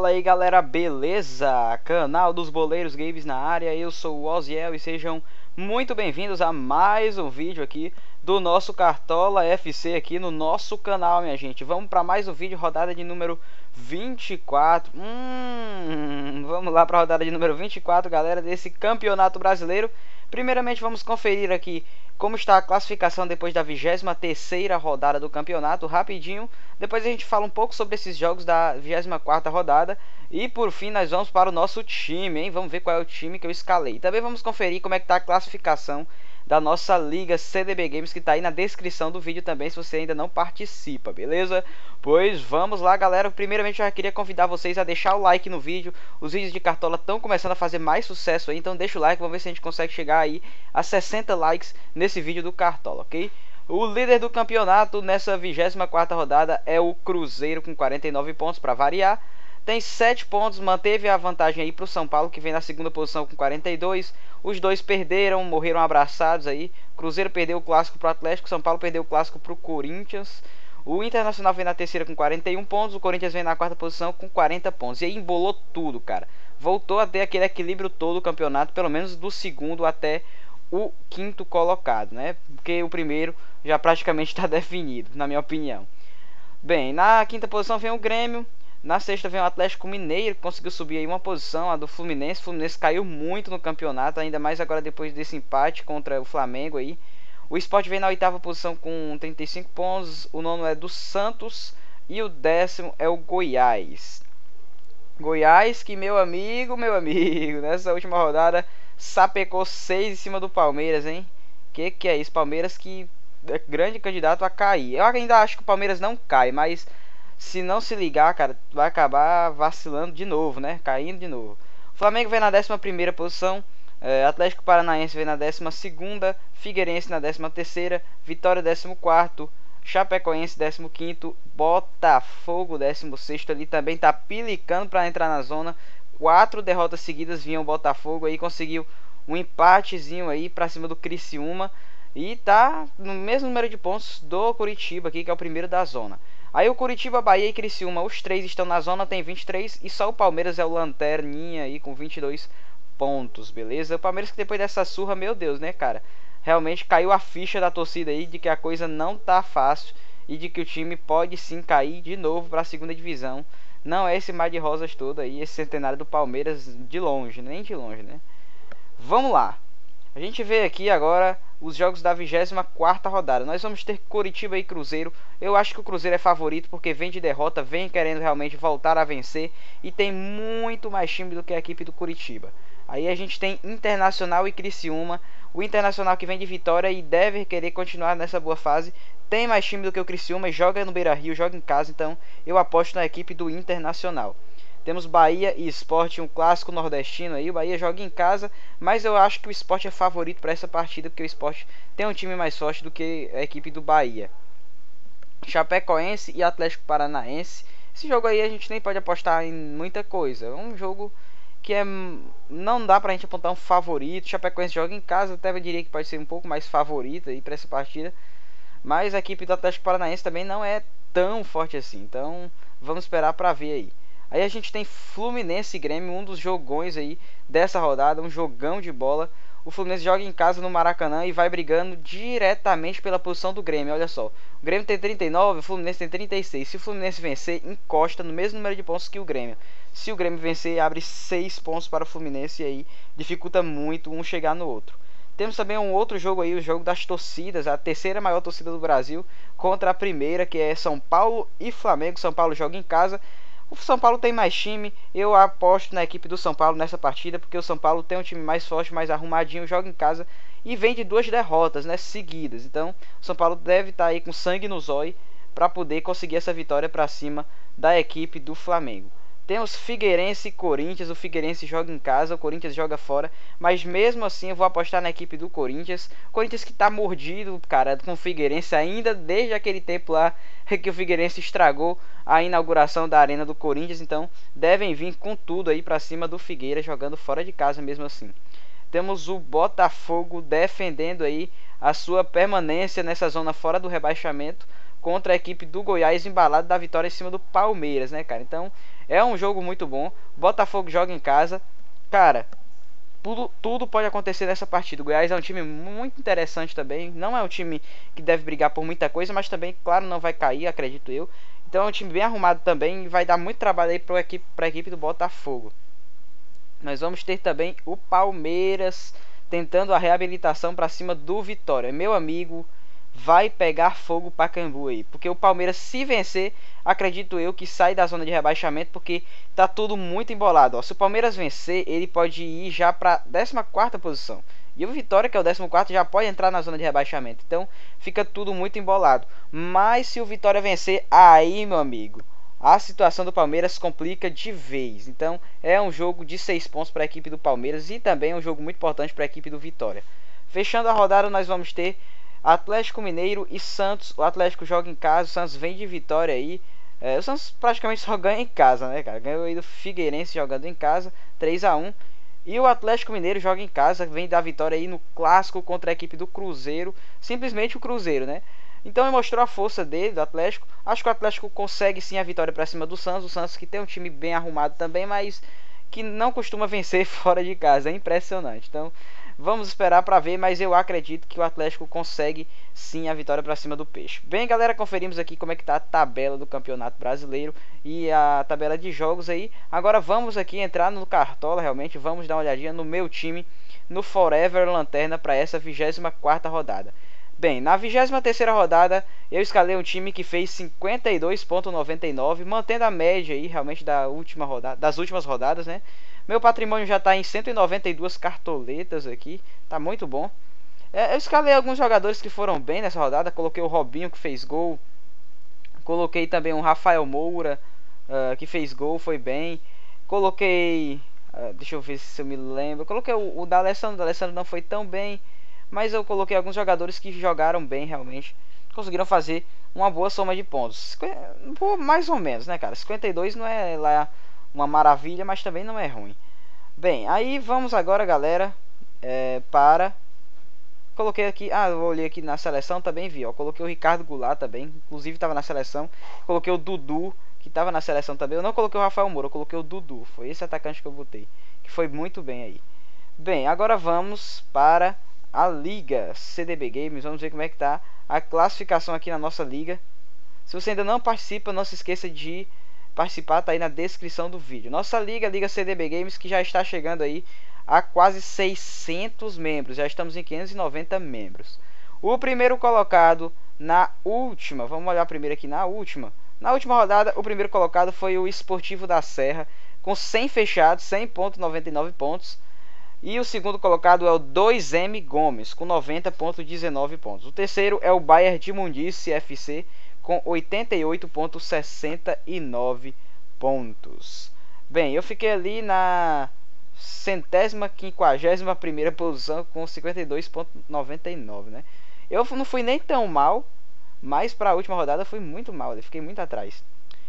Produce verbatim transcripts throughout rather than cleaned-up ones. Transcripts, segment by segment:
Fala aí galera, beleza? Canal dos Boleiros Games na área, eu sou o Oziel e sejam muito bem-vindos a mais um vídeo aqui do nosso Cartola F C aqui no nosso canal, minha gente. Vamos para mais um vídeo, rodada de número vinte e quatro. Hum, vamos lá para a rodada de número vinte e quatro, galera, desse Campeonato Brasileiro. Primeiramente vamos conferir aqui como está a classificação depois da vigésima terceira rodada do campeonato, rapidinho. Depois a gente fala um pouco sobre esses jogos da vigésima quarta rodada. E por fim nós vamos para o nosso time, hein? Vamos ver qual é o time que eu escalei. Também vamos conferir como é que está a classificação da nossa Liga C D B Games, que está aí na descrição do vídeo também, se você ainda não participa, beleza? Pois vamos lá, galera. Primeiramente eu já queria convidar vocês a deixar o like no vídeo. Os vídeos de Cartola estão começando a fazer mais sucesso aí, então deixa o like, vamos ver se a gente consegue chegar aí a sessenta likes nesse vídeo do Cartola, ok? O líder do campeonato nessa vigésima quarta rodada é o Cruzeiro, com quarenta e nove pontos para variar. Tem sete pontos, manteve a vantagem aí para o São Paulo, que vem na segunda posição com quarenta e dois. Os dois perderam, morreram abraçados aí. Cruzeiro perdeu o clássico para o Atlético, São Paulo perdeu o clássico para o Corinthians. O Internacional vem na terceira com quarenta e um pontos, o Corinthians vem na quarta posição com quarenta pontos. E aí embolou tudo, cara. Voltou a ter aquele equilíbrio todo do campeonato, pelo menos do segundo até o quinto colocado, né? Porque o primeiro já praticamente está definido, na minha opinião. Bem, na quinta posição vem o Grêmio. Na sexta vem o Atlético Mineiro, que conseguiu subir aí uma posição, a do Fluminense. O Fluminense caiu muito no campeonato, ainda mais agora depois desse empate contra o Flamengo aí. O Sport vem na oitava posição com trinta e cinco pontos, o nono é do Santos e o décimo é o Goiás. Goiás que, meu amigo, meu amigo, nessa última rodada sapecou seis em cima do Palmeiras, hein? Que que é isso? Palmeiras que é grande candidato a cair. Eu ainda acho que o Palmeiras não cai, mas se não se ligar, cara, vai acabar vacilando de novo, né? Caindo de novo. O Flamengo vem na décima primeira posição. É, Atlético Paranaense vem na décima segunda. Figueirense na décima terceira. Vitória décimo quarto. Chapecoense décimo quinto. Botafogo décimo sexto. Ali também tá pilicando para entrar na zona. Quatro derrotas seguidas vinham o Botafogo. Aí conseguiu um empatezinho aí para cima do Criciúma. E tá no mesmo número de pontos do Curitiba aqui, que é o primeiro da zona. Aí o Curitiba, Bahia e Criciúma, os três estão na zona, tem vinte e três. E só o Palmeiras é o lanterninha aí com vinte e dois pontos, beleza? O Palmeiras que depois dessa surra, meu Deus, né, cara? Realmente caiu a ficha da torcida aí de que a coisa não tá fácil. E de que o time pode sim cair de novo para a segunda divisão. Não é esse mar de rosas todo aí, esse centenário do Palmeiras de longe, nem de longe, né? Vamos lá. A gente vê aqui agora os jogos da vigésima quarta rodada. Nós vamos ter Coritiba e Cruzeiro. Eu acho que o Cruzeiro é favorito porque vem de derrota, vem querendo realmente voltar a vencer e tem muito mais time do que a equipe do Coritiba. Aí a gente tem Internacional e Criciúma. O Internacional que vem de vitória e deve querer continuar nessa boa fase. Tem mais time do que o Criciúma e joga no Beira-Rio, joga em casa, então eu aposto na equipe do Internacional. Temos Bahia e Sport, um clássico nordestino aí. O Bahia joga em casa, mas eu acho que o Sport é favorito para essa partida, porque o Sport tem um time mais forte do que a equipe do Bahia. Chapecoense e Atlético Paranaense. Esse jogo aí a gente nem pode apostar em muita coisa. É um jogo que é, não dá pra gente apontar um favorito. Chapecoense joga em casa, até eu diria que pode ser um pouco mais favorita aí para essa partida. Mas a equipe do Atlético Paranaense também não é tão forte assim. Então vamos esperar para ver aí. Aí a gente tem Fluminense e Grêmio, um dos jogões aí dessa rodada, um jogão de bola. O Fluminense joga em casa no Maracanã e vai brigando diretamente pela posição do Grêmio, olha só. O Grêmio tem trinta e nove, o Fluminense tem trinta e seis. Se o Fluminense vencer, encosta no mesmo número de pontos que o Grêmio. Se o Grêmio vencer, abre seis pontos para o Fluminense e aí dificulta muito um chegar no outro. Temos também um outro jogo aí, o jogo das torcidas, a terceira maior torcida do Brasil contra a primeira, que é São Paulo e Flamengo. São Paulo joga em casa. O São Paulo tem mais time, eu aposto na equipe do São Paulo nessa partida, porque o São Paulo tem um time mais forte, mais arrumadinho, joga em casa e vem de duas derrotas, né, seguidas. Então, o São Paulo deve estar aí com sangue no zóio para poder conseguir essa vitória para cima da equipe do Flamengo. Temos Figueirense e Corinthians. O Figueirense joga em casa, o Corinthians joga fora. Mas mesmo assim eu vou apostar na equipe do Corinthians. Corinthians que tá mordido, cara, com o Figueirense ainda desde aquele tempo lá que o Figueirense estragou a inauguração da arena do Corinthians. Então devem vir com tudo aí pra cima do Figueira, jogando fora de casa mesmo assim. Temos o Botafogo defendendo aí a sua permanência nessa zona fora do rebaixamento contra a equipe do Goiás, embalado da vitória em cima do Palmeiras, né, cara? Então, é um jogo muito bom. Botafogo joga em casa. Cara, tudo, tudo pode acontecer nessa partida. O Goiás é um time muito interessante também. Não é um time que deve brigar por muita coisa, mas também, claro, não vai cair, acredito eu. Então é um time bem arrumado também e vai dar muito trabalho aí para a equipe, para a equipe do Botafogo. Nós vamos ter também o Palmeiras tentando a reabilitação para cima do Vitória. Meu amigo, vai pegar fogo para Caimbu aí, porque o Palmeiras, se vencer, acredito eu que sai da zona de rebaixamento, porque tá tudo muito embolado. Ó, se o Palmeiras vencer, ele pode ir já para décima quarta posição. E o Vitória, que é o décimo quarto, já pode entrar na zona de rebaixamento. Então fica tudo muito embolado. Mas se o Vitória vencer, aí, meu amigo, a situação do Palmeiras complica de vez. Então é um jogo de seis pontos para a equipe do Palmeiras e também um jogo muito importante para a equipe do Vitória. Fechando a rodada, nós vamos ter Atlético Mineiro e Santos. O Atlético joga em casa, o Santos vem de vitória aí. É, o Santos praticamente só ganha em casa, né, cara? Ganhou aí do Figueirense jogando em casa, três a um. E o Atlético Mineiro joga em casa, vem da vitória aí no clássico contra a equipe do Cruzeiro. Simplesmente o Cruzeiro, né? Então ele mostrou a força dele, do Atlético. Acho que o Atlético consegue sim a vitória para cima do Santos. O Santos que tem um time bem arrumado também, mas que não costuma vencer fora de casa. É impressionante. Então vamos esperar para ver, mas eu acredito que o Atlético consegue sim a vitória para cima do Peixe. Bem, galera, conferimos aqui como é que tá a tabela do Campeonato Brasileiro e a tabela de jogos aí. Agora vamos aqui entrar no Cartola, realmente, vamos dar uma olhadinha no meu time, no Forever Lanterna, para essa vigésima quarta rodada. Bem, na vigésima terceira rodada, eu escalei um time que fez cinquenta e dois vírgula noventa e nove, mantendo a média aí, realmente, da última rodada, das últimas rodadas, né? Meu patrimônio já está em cento e noventa e duas cartoletas aqui, tá muito bom. É, eu escalei alguns jogadores que foram bem nessa rodada, coloquei o Robinho que fez gol, coloquei também o Rafael Moura, uh, que fez gol, foi bem. Coloquei, uh, deixa eu ver se eu me lembro, coloquei o, o D'Alessandro, o D'Alessandro não foi tão bem, mas eu coloquei alguns jogadores que jogaram bem realmente, conseguiram fazer uma boa soma de pontos. Mais ou menos, né, cara? cinquenta e dois não é lá uma maravilha, mas também não é ruim. Bem, aí vamos agora, galera, é, para... Coloquei aqui, ah, eu olhei aqui na seleção, também vi, ó. Coloquei o Ricardo Goulart também, inclusive estava na seleção. Coloquei o Dudu, que estava na seleção também. Eu não coloquei o Rafael Moura, eu coloquei o Dudu. Foi esse atacante que eu botei, que foi muito bem aí. Bem, agora vamos para a Liga C D B Games. Vamos ver como é que tá a classificação aqui na nossa liga. Se você ainda não participa, não se esqueça de participar, tá aí na descrição do vídeo. Nossa liga, Liga C D B Games, que já está chegando aí a quase seiscentos membros. Já estamos em quinhentos e noventa membros. O primeiro colocado na última, vamos olhar primeiro aqui na última. Na última rodada, o primeiro colocado foi o Esportivo da Serra, com cem fechados, cem vírgula noventa e nove pontos. E o segundo colocado é o dois M Gomes, com noventa vírgula dezenove pontos. O terceiro é o Bayern de Mundice F C, com oitenta e oito vírgula sessenta e nove pontos. Bem, eu fiquei ali na centésima, quinquagésima primeira posição com cinquenta e dois vírgula noventa e nove, né? Eu não fui nem tão mal, mas para a última rodada fui muito mal, eu fiquei muito atrás.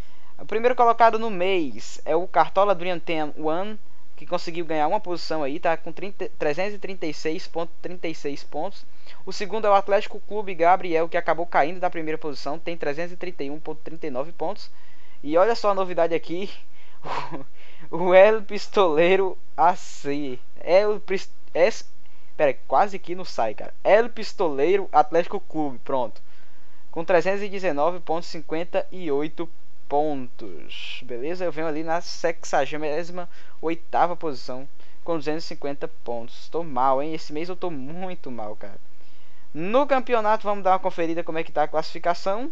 O primeiro colocado no mês é o Cartola Dream Team One, que conseguiu ganhar uma posição aí, tá com trezentos e trinta e seis vírgula trinta e seis pontos. O segundo é o Atlético Clube Gabriel, que acabou caindo da primeira posição, tem trezentos e trinta e um vírgula trinta e nove pontos. E olha só a novidade aqui, o El Pistoleiro A C. El es, pera, quase que não sai, cara. El Pistoleiro Atlético Clube, pronto. Com trezentos e dezenove vírgula cinquenta e oito pontos. Beleza? Eu venho ali na sexagésima oitava posição com duzentos e cinquenta pontos. Tô mal, hein? Esse mês eu tô muito mal, cara. No campeonato, vamos dar uma conferida como é que tá a classificação.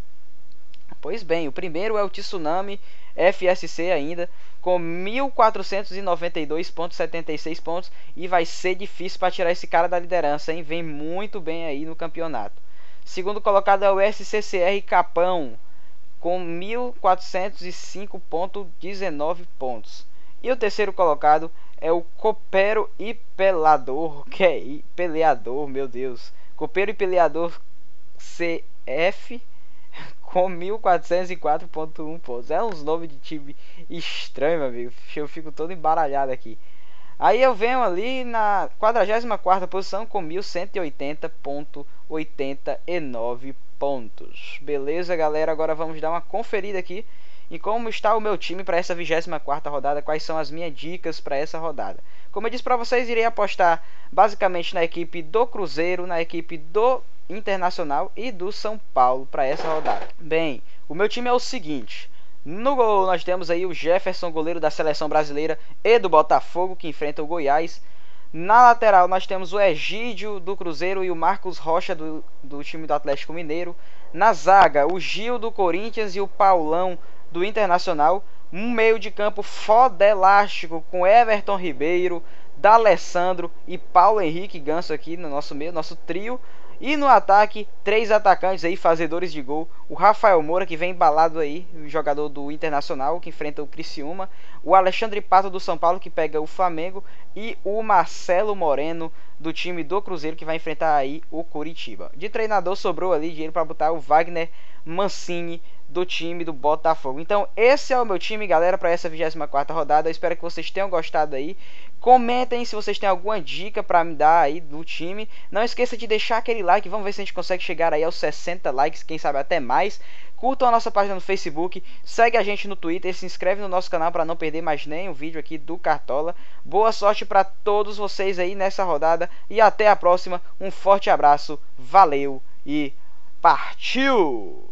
Pois bem, o primeiro é o Tsunami F S C ainda, com mil quatrocentos e noventa e dois vírgula setenta e seis pontos. E vai ser difícil para tirar esse cara da liderança, hein? Vem muito bem aí no campeonato. Segundo colocado é o S C C R Capão, com mil quatrocentos e cinco vírgula dezenove pontos. E o terceiro colocado é o Copeiro e Pelador, que é peleador, meu Deus. Copeiro e Peleador C F, com mil quatrocentos e quatro vírgula um pontos. É uns nomes de time estranho, meu amigo. Eu fico todo embaralhado aqui. Aí eu venho ali na quadragésima quarta posição com mil cento e oitenta vírgula oitenta e nove pontos. Beleza, galera? Agora vamos dar uma conferida aqui em como está o meu time para essa vigésima quarta rodada, quais são as minhas dicas para essa rodada. Como eu disse para vocês, irei apostar basicamente na equipe do Cruzeiro, na equipe do Internacional e do São Paulo para essa rodada. Bem, o meu time é o seguinte: no gol nós temos aí o Jefferson, goleiro da seleção brasileira e do Botafogo, que enfrenta o Goiás. Na lateral nós temos o Egídio do Cruzeiro e o Marcos Rocha do, do time do Atlético Mineiro. Na zaga, o Gil do Corinthians e o Paulão do Internacional. Um meio de campo fodelástico com Everton Ribeiro, D'Alessandro e Paulo Henrique Ganso aqui no nosso meio, nosso trio. E no ataque, três atacantes aí, fazedores de gol. O Rafael Moura, que vem embalado aí, o jogador do Internacional, que enfrenta o Criciúma. O Alexandre Pato do São Paulo, que pega o Flamengo. E o Marcelo Moreno, do time do Cruzeiro, que vai enfrentar aí o Coritiba. De treinador sobrou ali dinheiro para botar o Wagner Mancini, do time do Botafogo. Então esse é o meu time, galera, para essa vigésima quarta rodada. Eu espero que vocês tenham gostado aí. Comentem se vocês têm alguma dica para me dar aí do time. Não esqueça de deixar aquele like. Vamos ver se a gente consegue chegar aí aos sessenta likes, quem sabe até mais. Curtam a nossa página no Facebook, segue a gente no Twitter, se inscreve no nosso canal para não perder mais nenhum vídeo aqui do Cartola. Boa sorte para todos vocês aí nessa rodada e até a próxima. Um forte abraço, valeu e partiu!